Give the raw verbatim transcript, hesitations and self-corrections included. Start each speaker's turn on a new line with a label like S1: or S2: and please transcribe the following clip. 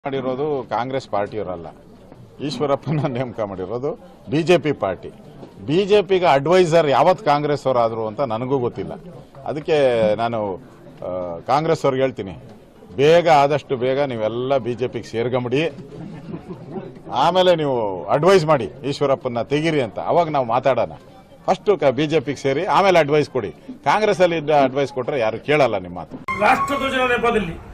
S1: ಮಾಡಿರೋದು ಕಾಂಗ್ರೆಸ್ ಪಾರ್ಟಿಯವರಲ್ಲ, ಈಶ್ವರಪ್ಪನ ನೇಮಕ ಮಾಡಿರೋದು ಬಿಜೆಪಿ ಪಾರ್ಟಿ. ಬಿಜೆಪಿಗೆ ಅಡ್ವೈಸರ್ ಯಾವತ್ತು ಕಾಂಗ್ರೆಸ್ ಅವರಾದ್ರು ಅಂತ ನನಗೂ ಗೊತ್ತಿಲ್ಲ. ಅದಕ್ಕೆ ನಾನು ಕಾಂಗ್ರೆಸ್ ಅವ್ರಿಗೆ ಹೇಳ್ತೀನಿ, ಬೇಗ ಆದಷ್ಟು ಬೇಗ ನೀವೆಲ್ಲ ಬಿಜೆಪಿಗೆ ಸೇರ್ಕೊಂಬಿಡಿ, ಆಮೇಲೆ ನೀವು ಅಡ್ವೈಸ್ ಮಾಡಿ ಈಶ್ವರಪ್ಪನ ತೆಗೀರಿ ಅಂತ. ಅವಾಗ ನಾವು ಮಾತಾಡೋಣ. ಫಸ್ಟ್ ಬಿಜೆಪಿಗೆ ಸೇರಿ ಆಮೇಲೆ ಅಡ್ವೈಸ್ ಕೊಡಿ. ಕಾಂಗ್ರೆಸ್ ಅಲ್ಲಿ ಅಡ್ವೈಸ್ ಕೊಟ್ರೆ ಯಾರು ಕೇಳಲ್ಲ ನಿಮ್ಮ ಮಾತು.
S2: ರಾಷ್ಟ್ರಧ್ವಜದ ನೆಪದಲ್ಲಿ